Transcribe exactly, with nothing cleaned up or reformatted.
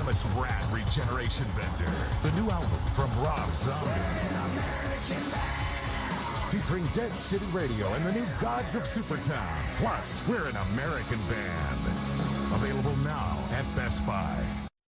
Venomous rat Regeneration vendor. The new album from Rob Zombie. Featuring Dead City Radio and the new Gods of Supertown. Plus, we're an American band. Available now at Best Buy.